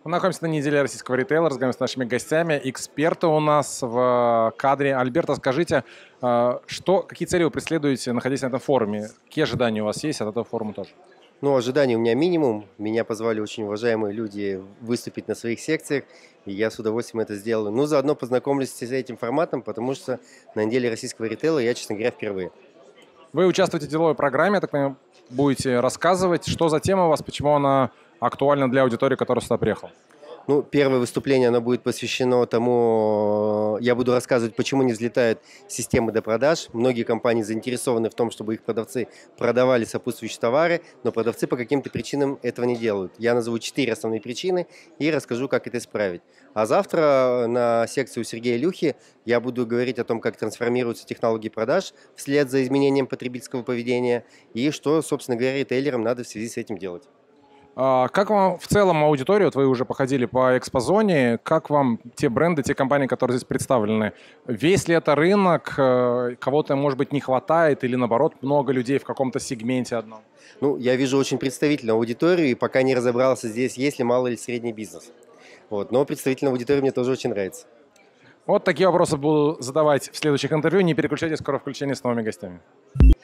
Мы находимся на неделе российского ритейла, разговариваем с нашими гостями. Эксперты у нас в кадре. Альберто, скажите, какие цели вы преследуете, находясь на этом форуме? Какие ожидания у вас есть от этого форума тоже? Ну, ожиданий у меня минимум. Меня позвали очень уважаемые люди выступить на своих секциях, и я с удовольствием это сделаю. Ну, заодно познакомлюсь с этим форматом, потому что на неделе российского ритейла я, честно говоря, впервые. Вы участвуете в деловой программе, я так понимаю, будете рассказывать, что за тема у вас, почему она актуальна для аудитории, которая сюда приехала. Ну, первое выступление, оно будет посвящено тому, я буду рассказывать, почему не взлетают системы до продаж. Многие компании заинтересованы в том, чтобы их продавцы продавали сопутствующие товары, но продавцы по каким-то причинам этого не делают. Я назову 4 основные причины и расскажу, как это исправить. А завтра на секции у Сергея Люхи я буду говорить о том, как трансформируются технологии продаж вслед за изменением потребительского поведения и что, собственно говоря, ритейлерам надо в связи с этим делать. Как вам в целом аудитория, вот вы уже походили по экспозоне, как вам те бренды, те компании, которые здесь представлены? Весь ли это рынок, кого-то, может быть, не хватает или, наоборот, много людей в каком-то сегменте одном? Ну, я вижу очень представительную аудиторию, и пока не разобрался здесь, есть ли малый или средний бизнес. Вот. Но представительная аудитория мне тоже очень нравится. Вот такие вопросы буду задавать в следующих интервью. Не переключайтесь, скоро включение с новыми гостями.